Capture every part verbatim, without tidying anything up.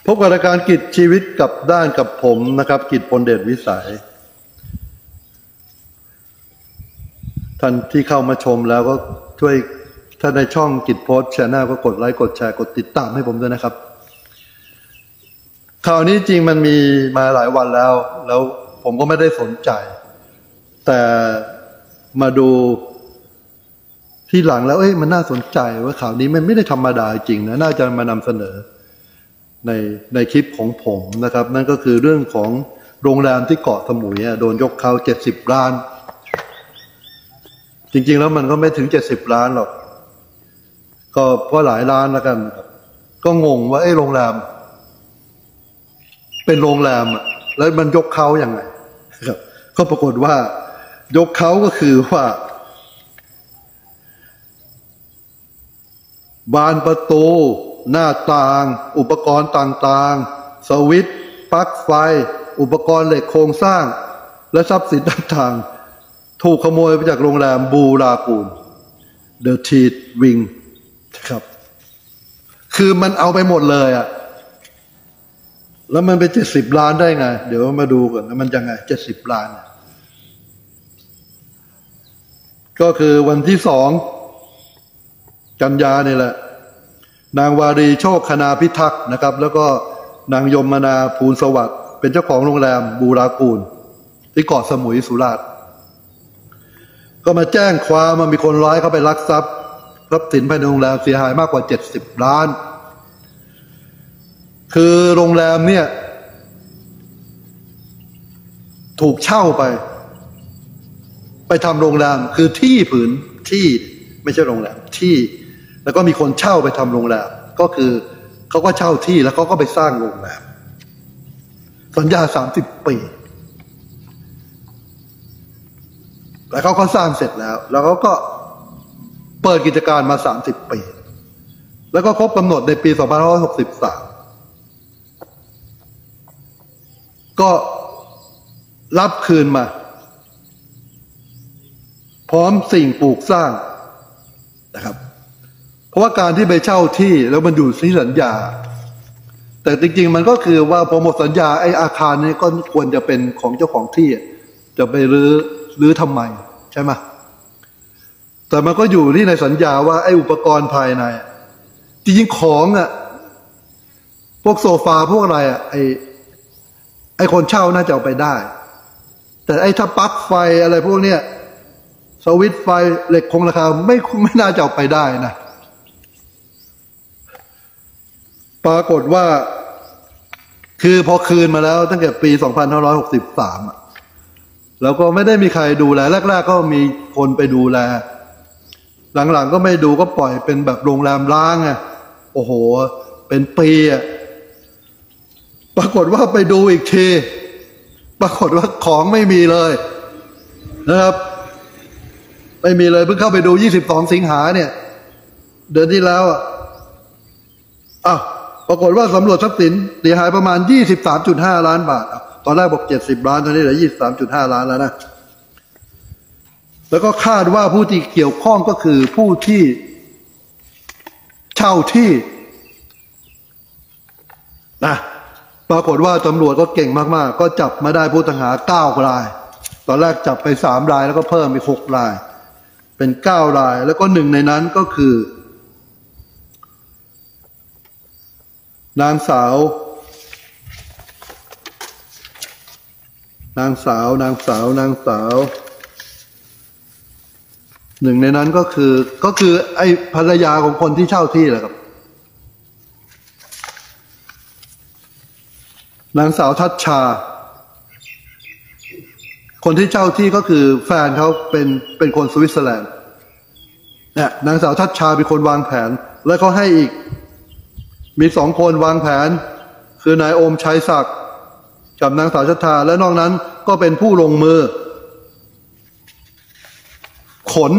พบกับรายการกิจชีวิตกับด้านกับผมนะครับกิจพลเดชวิสัยท่านที่เข้ามาชมแล้วก็ช่วยถ้าในช่องกิจโพสต์แชนแนลก็กดไลค์กดแชร์กดติดตามให้ผมด้วยนะครับข่าวนี้จริงมันมีมาหลายวันแล้วแล้วผมก็ไม่ได้สนใจแต่มาดูที่หลังแล้วเอ้ยมันน่าสนใจว่าข่าวนี้มันไม่ได้ธรรมดาจริงนะน่าจะมานำเสนอในในคลิปของผมนะครับนั่นก็คือเรื่องของโรงแรมที่เกาะสมุยโดนยกเขาเจ็ดสิบล้านจริงๆแล้วมันก็ไม่ถึงเจ็ดสิบล้านหรอกก็เพราะหลายล้านแล้วกันก็งงว่าไอ้โรงแรมเป็นโรงแรมอ่ะแล้วมันยกเขาอย่างไงครับก็ปรากฏว่ายกเขาก็คือว่าบานประตูหน้าต่างอุปกรณ์ต่างๆสวิตช์ปลั๊กไฟอุปกรณ์เหล็กโครงสร้างและทรัพย์สินต่างๆถูกขโมยไปจากโรงแรมบูรากูลเดอะทีทวิงครับคือมันเอาไปหมดเลยอ่ะแล้วมันไปเจ็ดสิบล้านได้ไงเดี๋ยวมาดูก่อนมันยังไงเจ็ดสิบล้านก็คือวันที่สองกันยาเนี่ยแหละนางวารีโชคคณาพิทักษ์นะครับแล้วก็นางยมนาภูลสวัสดิ์เป็นเจ้าของโรงแรมบูรากูลที่เกาะสมุยสุราษฎร์ก็มาแจ้งความว่ามีคนร้ายเข้าไปลักทรัพย์ทรัพย์สินภายในโรงแรมเสียหายมากกว่าเจ็ดสิบล้านคือโรงแรมเนี่ยถูกเช่าไปไปทำโรงแรมคือที่ผืนที่ไม่ใช่โรงแรมที่แล้วก็มีคนเช่าไปทำโรงแรมก็คือเขาก็เช่าที่แล้วเขาก็ไปสร้างโรงแรมสัญญาสามสิบปีแล้วเขาก็สร้างเสร็จแล้วแล้วเขาก็เปิดกิจการมาสามสิบปีแล้วก็ครบกำหนดในปีสองพันห้าร้อยหกสิบสามก็รับคืนมาพร้อมสิ่งปลูกสร้างนะครับเพราะว่าการที่ไปเช่าที่แล้วมันอยู่ที่สัญญาแต่จริงๆมันก็คือว่าพอหมดสัญญาไอ้อาคารนี้ก็ควรจะเป็นของเจ้าของที่จะไปรื้อรื้อทำไมใช่ไหมแต่มันก็อยู่ที่ในสัญญาว่าไอ้อุปกรณ์ภายในจริงๆของอ่ะพวกโซฟาพวกอะไรอ่ะไอ้ไอ้คนเช่าน่าจะเอาไปได้แต่ไอ้ถ้าปลั๊กไฟอะไรพวกเนี้ยสวิตช์ไฟเหล็กคงราคาไม่ไม่น่าจะเอาไปได้นะปรากฏว่าคือพอคืนมาแล้วตั้งแต่ปีสองพันห้าร้อยหกสิบสามอ่ะแล้วก็ไม่ได้มีใครดูแลแรกๆก็มีคนไปดูแลหลังๆก็ไม่ดูก็ปล่อยเป็นแบบโรงแรมร้างอ่ะโอ้โหเป็นปีอ่ะปรากฏว่าไปดูอีกทีปรากฏว่าของไม่มีเลยนะครับไม่มีเลยเพิ่งเข้าไปดูยี่สิบสองสิงหาเนี่ยเดือนที่แล้วอ่ะอ้าวปรากฏว่าสำรวจทรัพย์สินเสียหายประมาณ ยี่สิบสามจุดห้า ล้านบาทตอนแรกบอกเจ็ดสิบล้านตอนนี้เหลือ ยี่สิบสามจุดห้า ล้านแล้วนะแล้วก็คาดว่าผู้ที่เกี่ยวข้องก็คือผู้ที่เช่าที่นะปรากฏว่าตำรวจก็เก่งมากๆก็จับมาได้ผู้ต้องหาเก้ารายตอนแรกจับไปสามรายแล้วก็เพิ่มอีกหกรายเป็นเก้ารายแล้วก็หนึ่งในนั้นก็คือนางสาวนางสาวนางสาวนางสาวหนึ่งในนั้นก็คือก็คือไอ้ภรรยาของคนที่เช่าที่แหละครับนางสาวทัชชาคนที่เช่าที่ก็คือแฟนเขาเป็นเป็นคนสวิตเซอร์แลนด์เนี่ยนางสาวทัชชาเป็นคนวางแผนแล้วเขาให้อีกมีสองคนวางแผนคือนายโอมชัยศักดิ์กับนางสาวชัชชาและนอกนั้นก็เป็นผู้ลงมือขน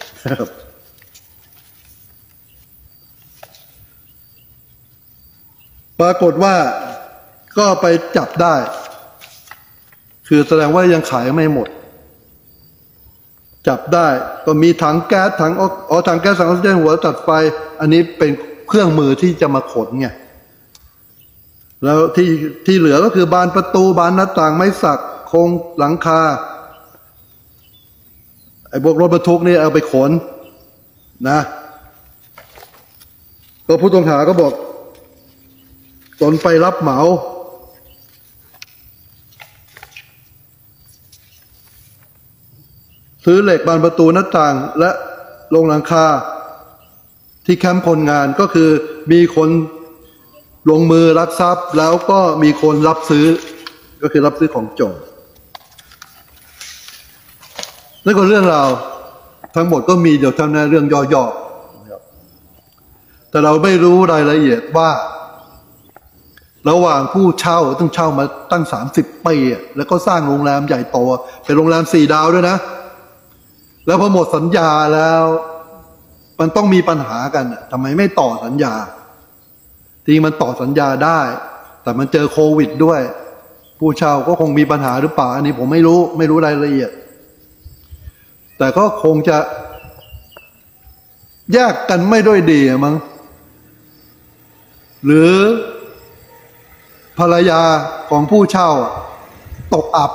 ปรากฏว่าก็ไปจับได้คือแสดงว่ายังขายไม่หมดจับได้ก็มีถังแก๊สถังอ๋อถังแก๊สถังออกซิเจนหัวตัดไฟอันนี้เป็นเครื่องมือที่จะมาขนไงแล้วที่ที่เหลือก็คือบานประตูบานหน้าต่างไม้สักโครงหลังคาไอ้พวกรถบรรทุกนี่เอาไปขนนะก็ผู้ต้องหาก็บอกตนไปรับเหมาซื้อเหล็กบานประตูหน้าต่างและโรงหลังคาที่แคมป์คนงานก็คือมีคนลงมือลักทรัพย์แล้วก็มีคนรับซื้อก็คือรับซื้อของโจรนั่นก็เรื่องราวทั้งหมดก็มีเดี๋ยวเท่านั้นเรื่องย่อๆแต่เราไม่รู้รายละเอียดว่าระหว่างผู้เช่าต้องเช่ามาตั้งสามสิบปีแล้วก็สร้างโรงแรมใหญ่โตเป็นโรงแรมสี่ดาวด้วยนะแล้วพอหมดสัญญาแล้วมันต้องมีปัญหากันทำไมไม่ต่อสัญญาทีมันต่อสัญญาได้แต่มันเจอโควิดด้วยผู้เช่าก็คงมีปัญหาหรือเปล่าอันนี้ผมไม่รู้ไม่รู้รายละเอียดแต่ก็คงจะแยกกันไม่ด้วยดีมั้งหรือภรรยาของผู้เช่าตกอับ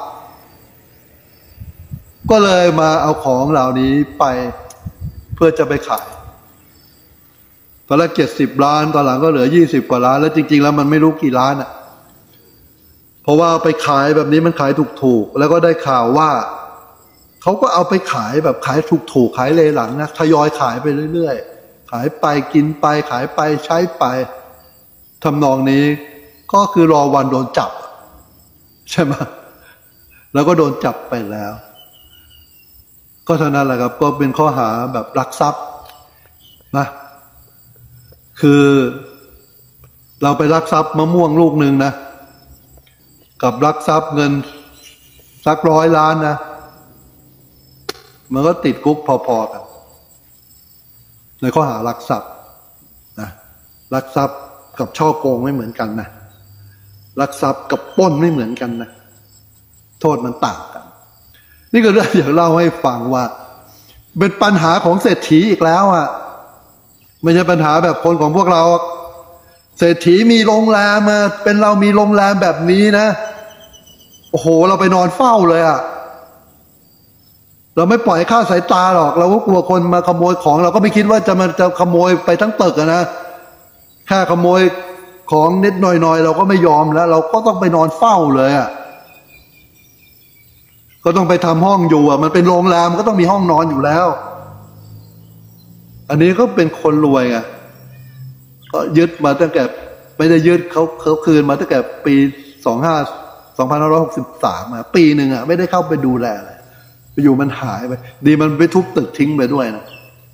ก็เลยมาเอาของเหล่านี้ไปเพื่อจะไปขายตอนแรกเจ็ดสิบล้านตอนหลังก็เหลือยี่สิบกว่าล้านแล้วจริงๆแล้วมันไม่รู้กี่ล้านอ่ะเพราะว่าไปขายแบบนี้มันขายถูกๆแล้วก็ได้ข่าวว่าเขาก็เอาไปขายแบบขายถูกๆขายเลหลังนะทยอยขายไปเรื่อยๆขายไปกินไปขายไปใช้ไปทำนองนี้ก็คือรอวันโดนจับใช่ไหมแล้วก็โดนจับไปแล้วก็เท่านั้นแหละครับก็เป็นข้อหาแบบลักทรัพย์นะคือเราไปลักทรัพย์มะม่วงลูกหนึ่งนะกับลักทรัพย์เงินสักร้อยล้านนะมันก็ติดคุกพอๆกันในข้อหาลักทรัพย์นะลักทรัพย์กับช่อโกงไม่เหมือนกันนะลักทรัพย์กับปล้นไม่เหมือนกันนะโทษมันต่างกันนี่ก็เรื่องอยากเล่าให้ฟังว่าเป็นปัญหาของเศรษฐีอีกแล้วอ่ะไม่ใช่ปัญหาแบบคนของพวกเราเศรษฐีมีโรงแรมมาเป็นเรามีโรงแรมแบบนี้นะโอ้โหเราไปนอนเฝ้าเลยอ่ะเราไม่ปล่อยค่าสายตาหรอกเราก็กลัวคนมาขโมยของเราก็ไม่คิดว่าจะมาจะขโมยไปทั้งตึกนะแค่ขโมยของนิดหน่อยๆเราก็ไม่ยอมแล้วเราก็ต้องไปนอนเฝ้าเลยอ่ะก็ต้องไปทำห้องอยู่อ่ะมันเป็นโรงแรมก็ต้องมีห้องนอนอยู่แล้วอันนี้ก็เป็นคนรวยไงก็ยึดมาตั้งแต่ไม่ได้ยึดเขาเขาคืนมาตั้งแต่ปีสองห้าสองพันห้าร้อยหกสิบสามอ่ะปีหนึ่งอ่ะไม่ได้เข้าไปดูแลอะไรไปอยู่มันหายไปดีมันไปทุบตึกทิ้งไปด้วยนะ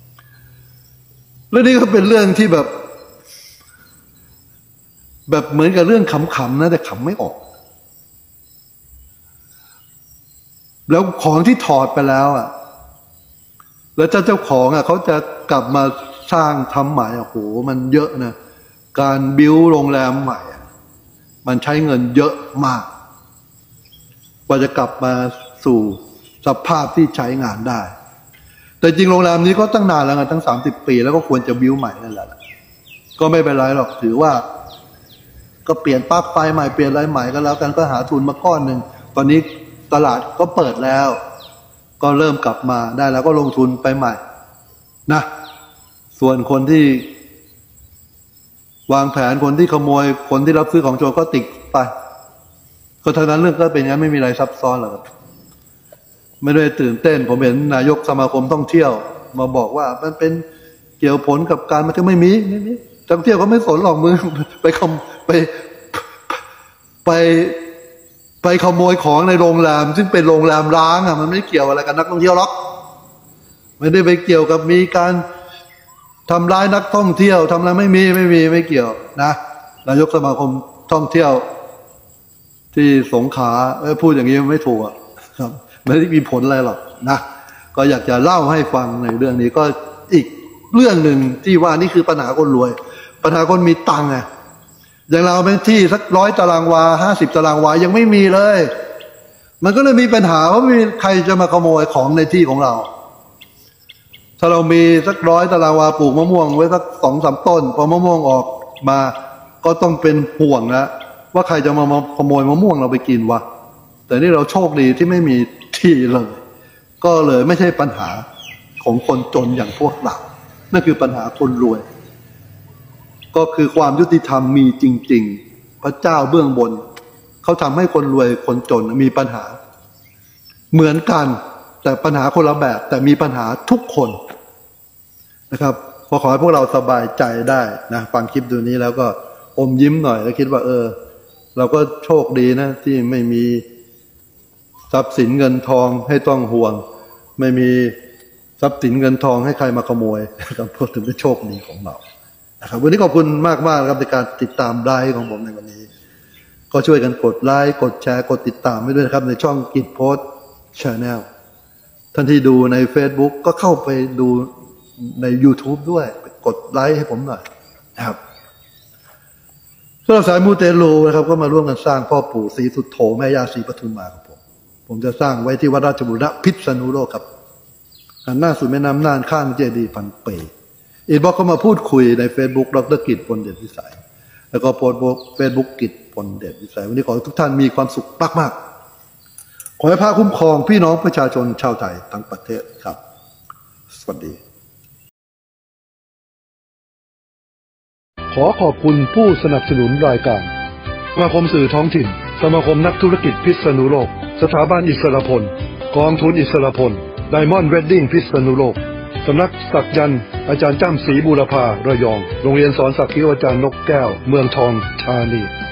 แล้วนี่ก็เป็นเรื่องที่แบบแบบเหมือนกับเรื่องขำๆนะแต่ขำไม่ออกแล้วของที่ถอดไปแล้วอ่ะแล้วเจ้าเจ้าของอ่ะเขาจะกลับมาสร้างทำใหม่โอ้โหมันเยอะนะการบิ้วโรงแรมใหม่มันใช้เงินเยอะมากกว่าจะกลับมาสู่สภาพที่ใช้งานได้แต่จริงโรงแรมนี้ก็ตั้งนานแล้วไงตั้งสามสิบปีแล้วก็ควรจะบิ้วใหม่นั่นแหละก็ไม่เป็นไรหรอกถือว่าก็เปลี่ยนปลั๊กไฟใหม่เปลี่ยนอะไรใหม่ก็แล้วกันก็หาทุนมาก้อนหนึ่งตอนนี้ตลาดก็เปิดแล้วก็เริ่มกลับมาได้แล้วก็ลงทุนไปใหม่นะส่วนคนที่วางแผนคนที่ขโมยคนที่รับซื้อของโจรก็ติดไปก็เท่านั้นเรื่องก็เป็นงั้นไม่มีอะไรซับซ้อนหรอกไม่ได้ตื่นเต้นผมเห็นนายกสมาคมท่องเที่ยวมาบอกว่ามันเป็นเกี่ยวผลกับการมันจะไม่มีไม่มีท่องเที่ยวเขาไม่สนหรอกมึงไปขโมไปไปไปขโมยของในโรงแรมซึ่งเป็นโรงแรมร้างอ่ะมันไม่เกี่ยวอะไรกับนักท่องเที่ยวหรอกไม่ได้ไปเกี่ยวกับมีการทำร้ายนักท่องเที่ยวทำอะไรไม่มีไม่มีไม่เกี่ยวนะนายกสมาคมท่องเที่ยวที่สงขลาพูดอย่างนี้ไม่ถูกครับไม่ได้มีผลอะไรหรอกนะก็อยากจะเล่าให้ฟังในเรื่องนี้ก็อีกเรื่องหนึ่งที่ว่านี่คือปัญหาคนรวยปัญหาคนมีตังค์ไงอย่างเราเป็นที่สักร้อยตารางวาห้าสิบตารางวายังไม่มีเลยมันก็เลยมีปัญหาว่ามีใครจะมาขโมยของในที่ของเราถ้าเรามีสักร้อยตารางวาปลูกมะม่วงไว้สักสองสามต้นพอมะม่วงออกมาก็ต้องเป็นห่วงนะว่าใครจะมาขโมยมะม่วงเราไปกินวะแต่นี่เราโชคดีที่ไม่มีที่เลยก็เลยไม่ใช่ปัญหาของคนจนอย่างพวกเรานั่นคือปัญหาคนรวยก็คือความยุติธรรมมีจริงๆพระเจ้าเบื้องบนเขาทำให้คนรวยคนจนมีปัญหาเหมือนกันแต่ปัญหาคนละแบบแต่มีปัญหาทุกคนนะครับขอขอให้พวกเราสบายใจได้นะฟังคลิปดูนี้แล้วก็อมยิ้มหน่อยแล้วคิดว่าเออเราก็โชคดีนะที่ไม่มีทรัพย์สินเงินทองให้ต้องห่วงไม่มีทรัพย์สินเงินทองให้ใครมาขโมยนะครับก็ถือเป็นโชคดีของเรานะครับวันนี้ขอบคุณมากมากครับในการติดตามไลฟ์ของผมในวันนี้ก็ช่วยกันกดไลค์กดแชร์กดติดตามไว้ด้วยนะครับในช่องกิจโพสต์ชาแนลท่านที่ดูใน Facebook ก็เข้าไปดูใน YouTube ด้วยกดไลค์ให้ผมหน่อยนะครับสำหรับสายมูเตลูนะครับก็มาร่วมกันสร้างพ่อปู่ศรีสุโธแม่ย่าศรีปทุมมาครับผมผมจะสร้างไว้ที่วัดราชบุรณะพิษณุโลกครับหันหน้าสู่แม่น้ำน่านข้างเจดีย์พันปีอินบ็อกซ์ก็มาพูดคุยใน Facebook ดร.กิจพลเดชวิสัยแล้วก็โพสต์เฟซบุ๊กกิจพลเดชวิสัยวันนี้ขอทุกท่านมีความสุขมากๆขอให้พระคุ้มครองพี่น้องประชาชนชาวไทยทั้งประเทศครับสวัสดีขอขอบคุณผู้สนับสนุนรายการสมาคมสื่อท้องถิ่นสมาคมนักธุรกิจพิษณุโลกสถาบันอิสรพลกองทุนอิสรพลไดมอนด์เวดดิ้งพิษณุโลกสำนักศักยันต์อาจารย์จ้ำศรีบูรพาระยองโรงเรียนสอนศักดิ์อาจารย์นกแก้วเมืองทองธานี